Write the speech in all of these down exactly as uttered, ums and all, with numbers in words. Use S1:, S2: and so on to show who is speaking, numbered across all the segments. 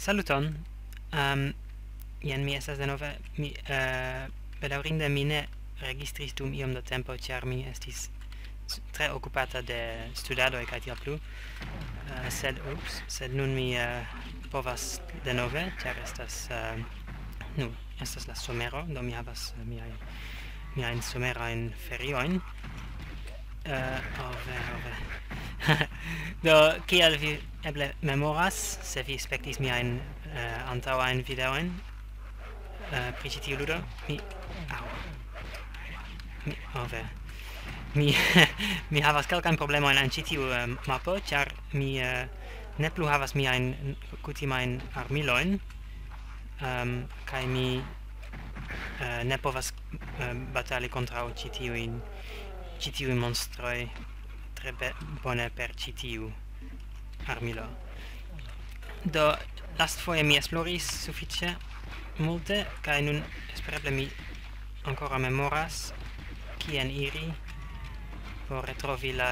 S1: Saluton. Um, jen mi estas denove. Mi uh, bedaŭrinde mi ne registris dum iom da tempo, ĉar mi estis tre okupata de studado kaj tiel plu. Uh, sed ups, sed nun mi uh, povas denove, ĉar estas uh, nu, estas la somero, do mi havas uh, miaj miajn somerajn feriojn. Uh, oh, ve, oh, ve. Do, kiel vi eble memoras, se vi spektis miajn uh, antaŭajn videojn uh, pri ĉi tiu ludo, mi... Au. Mi... Oh, ve. Mi, mi havas kelkajn problemojn en ĉi tiu uh, mapo, ĉar mi uh, ne plu havas miajn kutimajn armilojn, um, kaj mi uh, ne povas uh, batali kontraŭ ĉi tiujn ĉi tiuj monstroj tre bone per ĉi tiu armilo. Do, lastfoje mi esploris sufiĉe multe, kaj nun espereble mi ankoraŭ memoras kien iri por retrovi la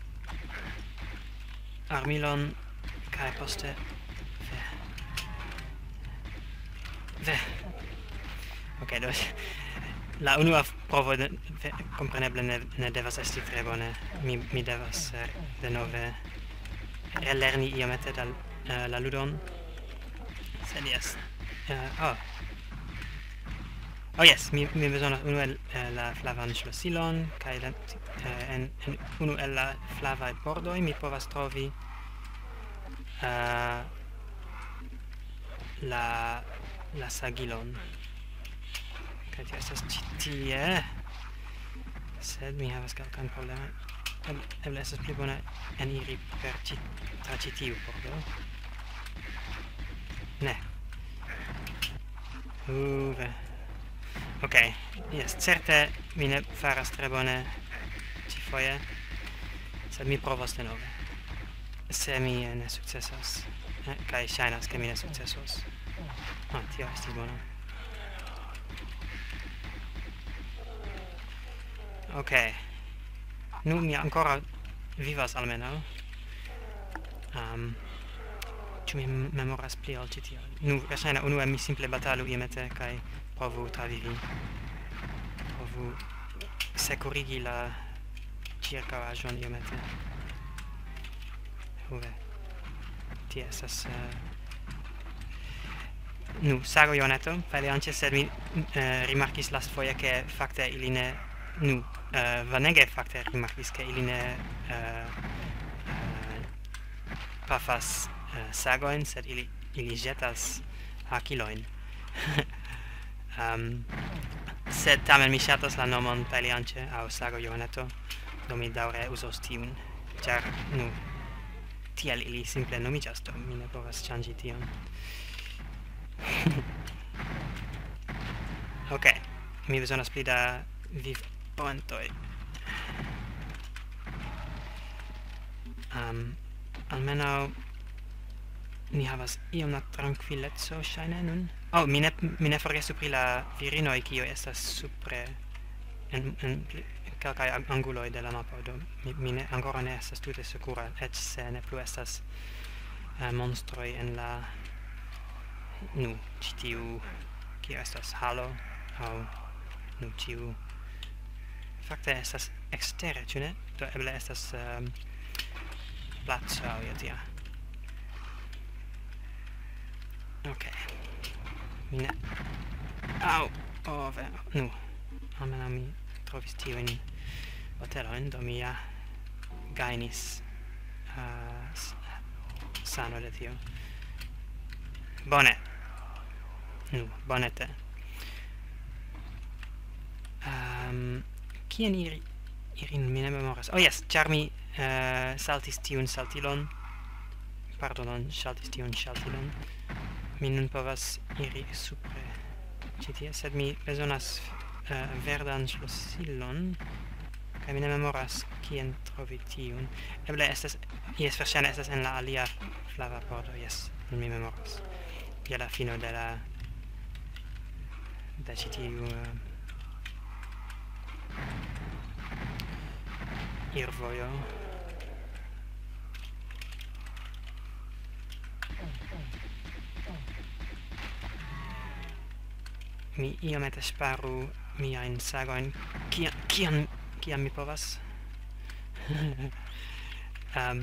S1: armilon, kaj poste ve. Ve. Ok, do la unua provo de, de, compreneble ne, ne devas esti tre bone. Mi, mi devas uh, denove relerni iomete dal, uh, la ludon. Sed yes. Uh, oh. Oh yes, mi, mi bezonas unu el uh, la flavan ŝlosilon, kaj la, uh, en, en unu el la flavaj bordoj mi povas trovi uh, la, la sagilon. Kaj tio estas ĉi tie. Sed mi havas kelkajn problemojn. Eble, eble estas pli bone eniri per ĉi tra ĉi tiu pordo. Ne. Uve. Ok, yes, certe mi ne faras tre bone ĉifoje, sed mi provos denove. Se mi ne sukcesas, eh, kaj ŝajnas ke mi ne sukcesos. Ah, tio estis bona. Ok. Nu mi ancora vivas almeno. Um, ĉu mi memoras pli ol ĉi tio? Nu, verŝajne unue mi simple batalu iomete kaj provu travivi. Provu sekurigi la ĉirkaŭaĵon iomete. Uve. Tie estas... Uh, nu, sagojoneto, feliĉe, sed mi uh, rimarkis lastfoje ke fakte ili ne... Nu, uh, Vanege fakte rimarkis ke ili ne uh, uh, pafas uh, sagojn, sed ili, ili ĵetas hakilojn. um, sed tamen mi ŝatas la nomon Pelianĉe aŭ sagojoneto, do mi daŭre uzos tiun, ĉar nu, tiel ili simple nomiĝas, do mi ne povas ŝanĝi tion. Ok, mi bezonas pli da viv poentoj. Um, almenaŭ ni havas iom da trankvileco ŝajne nun. Oh, mi ne mi ne forgesu pri la virinoj kiuj estas supre en, en kelkaj anguloj de la mapo, do mi, mi ne ankoraŭ ne estas tute sekura, eĉ se ne plu estas uh, monstroj en la nu ĉi tiu kio estas halo aŭ nu ĉiu fakte estas ekstere, ĉu ne? Do eble estas um, placo aŭ io tia. Ok. Mi ne... Au! Oh, ve... Nu. Almenaŭ mi trovis tiujn botelojn, do mi ja gajnis uh, sano de tio. Bone. Nu, bonete. Um, Kien iri, iri mi ne memoras. Oh yes, ĉar mi uh, saltis tiun saltilon. Pardonon, saltis tiun saltilon. Mi nun povas iri supre ĉi tie, sed mi bezonas uh, verdan ŝlosilon. Kaj mi ne memoras kien trovi tiun. Eble estas, jes, verŝajne estas en la alia flava pordo, jes, nun mi memoras. Je la fino de la de ĉi tiu uh, irvojo. mi iomete sparu miajn sagojn. Kiam, kiam, kiam mi povas? um,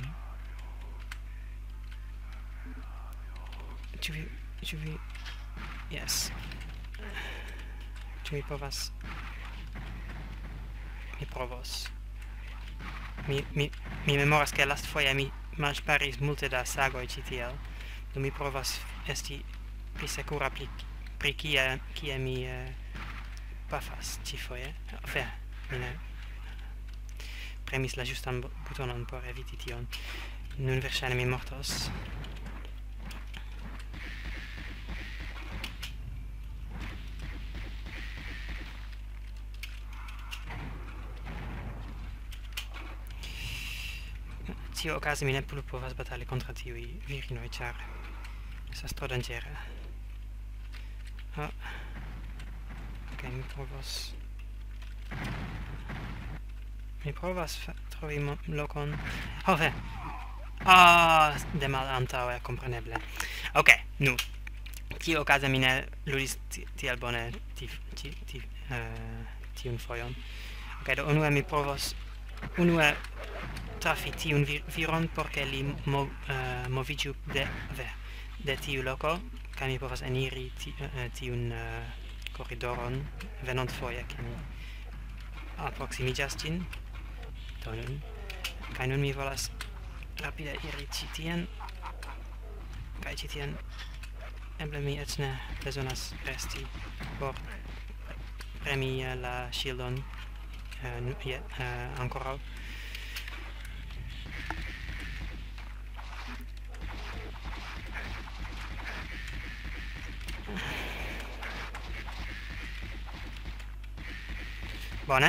S1: Ĉu vi, ĉu vi, yes. Ĉu mi povas? Mi provos. Mi, mi, mi memoras ke lastfoje mi malsparis multe da sagoj ĉi tiel. Do mi provas esti pli sekura pri, pri kie, kie mi uh, pafas ĉifoje. Fe, mi ne premis la ĝustan butonon por eviti tion. Nun verŝajne mi mortos. Tio okaze mi ne plu povas batali kontraŭ tiuj virinoj, ĉar estas tro danĝera. Oh. Ok, mi provas... Mi provas trovi lokon... Ho, fe! Ah, de malantaŭe, kompreneble. Ok, nu. Tio okaze mi ne ludis tiel bone tiun fojon. Ok, do unue mi provos... Unue trafi tiun viron por ke li mo, uh, moviĝu de, de, de tiu loko, kaj mi povas eniri ti, uh, tiun uh, koridoron venontfoje, ke mi alproksimiĝas ĝin. Do nun, kaj nun mi volas rapide iri ĉi tien, kaj ĉi tien eble mi eĉ ne bezonas resti por premi uh, la ŝildon uh, je, uh, ankoraŭ. Bone.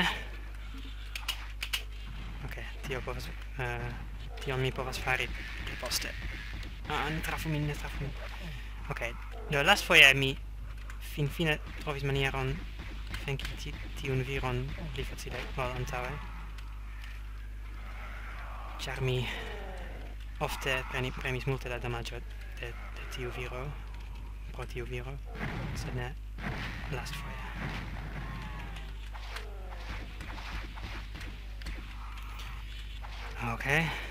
S1: Ok, tio povas... Uh, tion mi povas fari pli poste. Ah, ne trafu min, ne trafu min. Ok, do lastfoje mi finfine trovis manieron venki tiun viron pli facile ol antaŭe. Ĉar mi ofte preni, premis multe da damaĝo de, de tiu viro, pro tiu viro, sed ne lastfoje. Ok.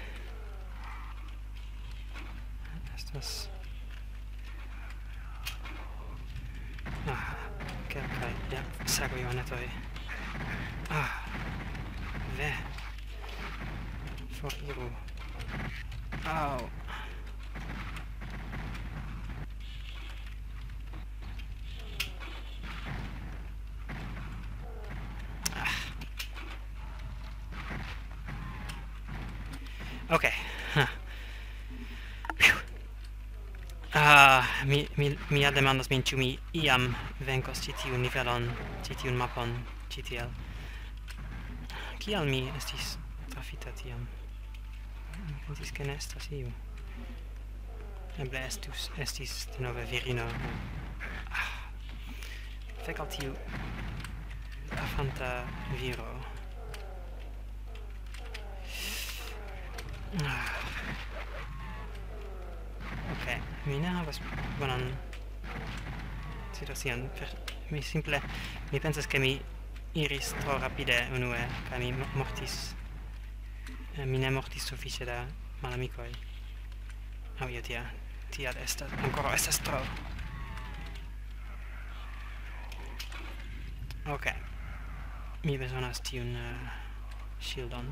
S1: Estas... Ah, kelkaj, ja, sagojonetoj. Ah, ve. Foriru. Au. Ok. Huh. Ah, mi, mi, mi ja demandas min, ĉu mi iam venkos ĉi tiun nivelon, ĉi tiun mapon, ĉi tiel. Kial mi estis trafita tiam? Mi pensis ke ne estas iu. Eble estus, estis denove virino. Ah. Fek al tiu pafanta viro. Ah. Ok, mi ne havas bonan situacion. Mi simple, mi pensas ke mi iris tro rapide unue, kaj mi mortis. Mi ne mortis sufiĉe da malamikoj. Aŭ io tia, tial estas, ancora estas tro. Ok, mi bezonas tiun uh, ŝildon.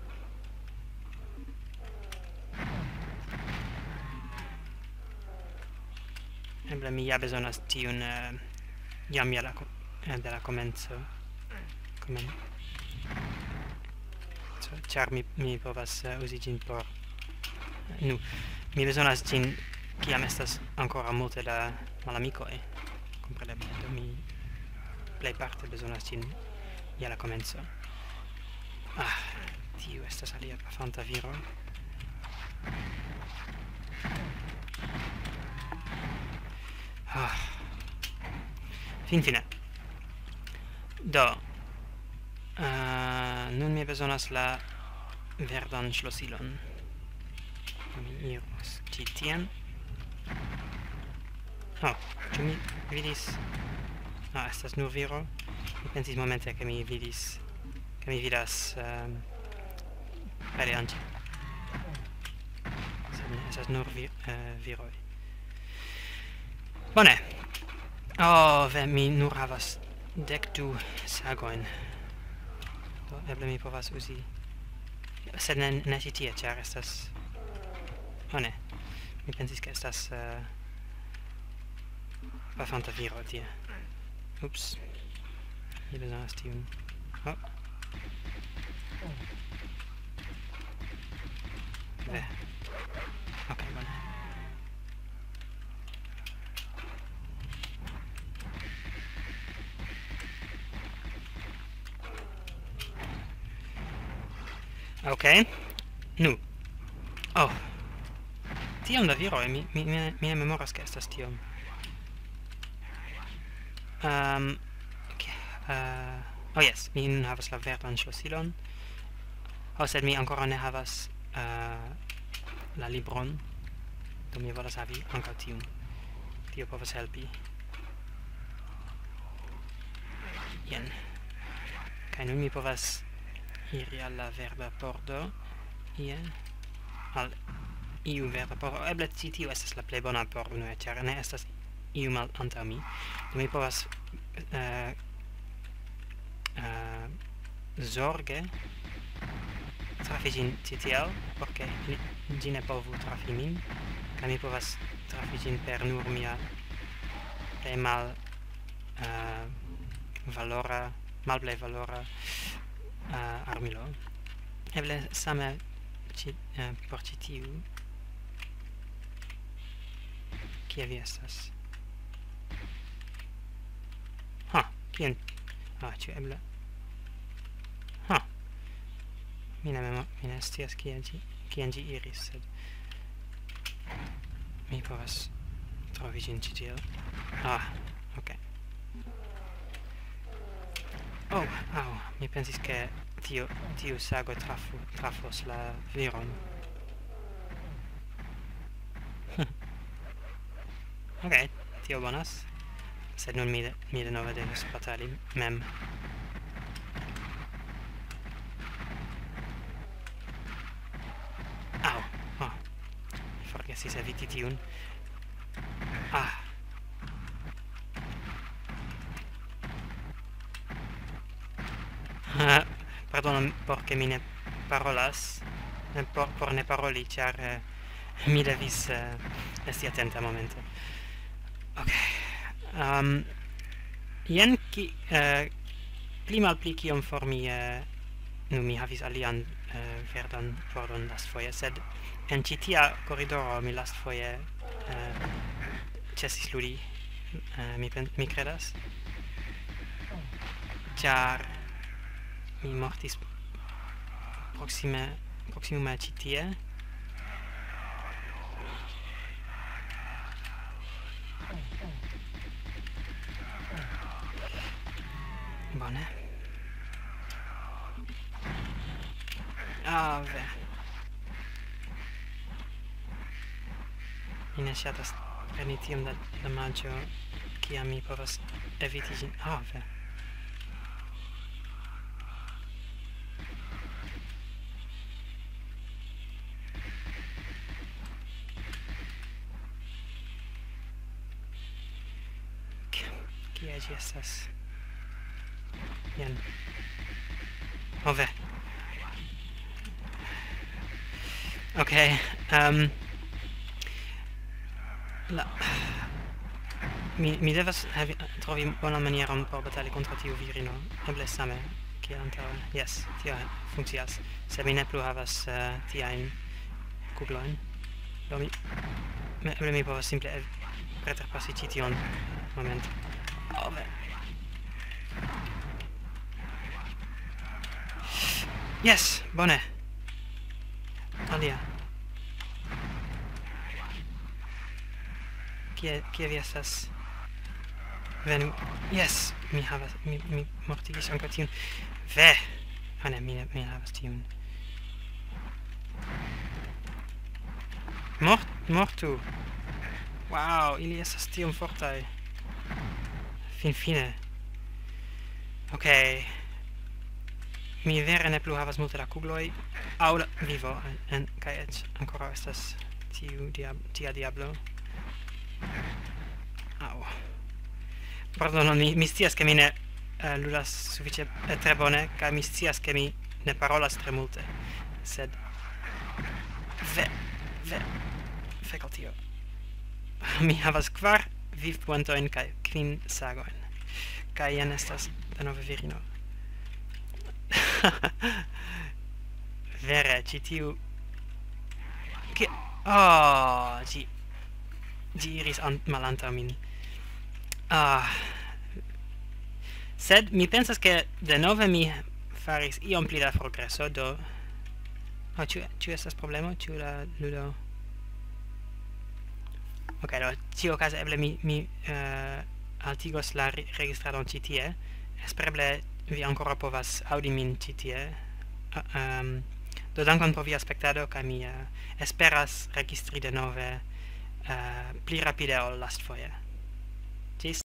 S1: Eble mi ja bezonas tiun uh, jam ja la, uh, de la komenco. Komen. So, ĉar mi, mi povas uh, uzi ĝin por... Uh, nu, mi bezonas ĝin kiam estas ancora multe da malamikoj. Kompreneble, do mi plejparte bezonas ĝin ja la komenco. Ah, tiu estas alia pafanta viro. Ah. Fin fine. Do. Uh, nun mi bezonas la verdan ŝlosilon. Mi iros ĉi tien. Oh, ĉu mi vidis? Ah, estas nur viro. Mi pensis momente che mi vidis... che mi vidas... Um, pereanti. Sed ne, estas nur vi, uh, viroi. Bone. Oh, ve, mi nur havas dek du sagoin. Do, eble mi povas uzi... Sed ne, ne ci tie, char estas... Oh ne. Mi pensis che estas... Uh, bafanta viro tie. Ups. Mi bezonas tiun. Oh. Ve. Ok, bone. Ok. Nu. Oh. Tiom da viroi. Mi, mi, mi, mi ne memoras che estas tiom. Um, okay. uh, oh yes, mi nun havas la verdan ŝlosilon. Oh, sed mi ancora ne havas uh, la libron. Do mi volas havi ankaŭ tiun. Tio povas helpi. Jen. Kaj nun mi povas iri al la verda pordo. Jen. Al iu verda pordo. Eble ci tiu estas la plej bona pordo nun, ĉar ne estas iu mal antaŭ mi. Do mi povas uh, uh, zorge trafi ĝin ci tiel, por ke ĝi ne povu trafi min, kaj mi povas trafi ĝin per nur mia plej mal uh, valora, malplej valora uh, armilo. Eble same ci, uh, por ĉi tiu. Kie vi estas? Ha, kien? Ah, ĉu eble? Ha. Mi ne memo, mi ne scias kien ĝi, kien ĝi iris, sed mi povas trovi ĝin ĉi tie. Ah, ok. Oh, au, mi pensis ke tiu, tiu sago trafu, trafos la viron. Ok, tio bonas. Sed nun mi, de, mi denove devas batali mem. Au! Oh. Mi forgesis eviti tiun. Ah! Pardon, porque mi ne parolas. Por, por ne paroli, char uh, mi devis uh, esti attenta momente. Ok. Um, jen ki... Uh, pli mal pli kiom for mi... Uh, nu mi havis alian uh, verdan pordon last foje, sed en ci tia corridoro mi last foje uh, cesis ludi, uh, mi, pen, mi credas. Char mi mortis proxime, proximume ci tie. Bone. Ah, ve. Mi ne ŝatas preni tiom da damaĝo, kiam mi povas eviti ĝin. Ah, ve. Kie ĝi estas? Jen. Oh, ve. Ok, um, la... Mi, mi devas havi, trovi bonan manieron por batali kontraŭ tiu virino. Eble same kiel antaŭe. Yes, tio funkcias. Se mi ne plu havas uh, tiajn kuglojn. Do mi... Eble mi povas simple preterpasi ĉi tion. Moment. Oh, ve. Yes, bone. Alia. Kie, kie vi estas? Venu. Yes, mi havas, mi, mi mortigis ankaŭ tiun. Ve! Ah ne, mi ne, mi ne havas tiun. Mort, mortu! Wow, ili estas tiom fortaj. Fin fine. Ok. Mi vere ne plu havas multe da kugloj. Aŭ la vivo en kaj eĉ ankoraŭ estas tiu diab tia diablo. Aŭ. Pardonon, mi, mi scias ke mi ne uh, ludas sufiĉe eh, tre bone, kaj mi scias ke mi ne parolas tre multe. Sed ve ve fek al tio. Mi havas kvar vivpuantojn kaj kvin sagojn. Kaj jen estas denove virino. Vere, ci tiu... Che... Oh, ci... Ci iris malantaŭ min. Ah... Sed mi pensas che denove mi faris iom pli da progreso, do... Oh, ciu, ciu estas problemo? Ciu la ludo... Ok, do, cio case eble mi, mi uh, altigos la re registradon ci tie. Espereble vi ancora povas audi min ci tie. Uh, um, do dankon pro via spektado, kaj mi uh, esperas registri denove uh, pli rapide ol lastfoje. Ĝis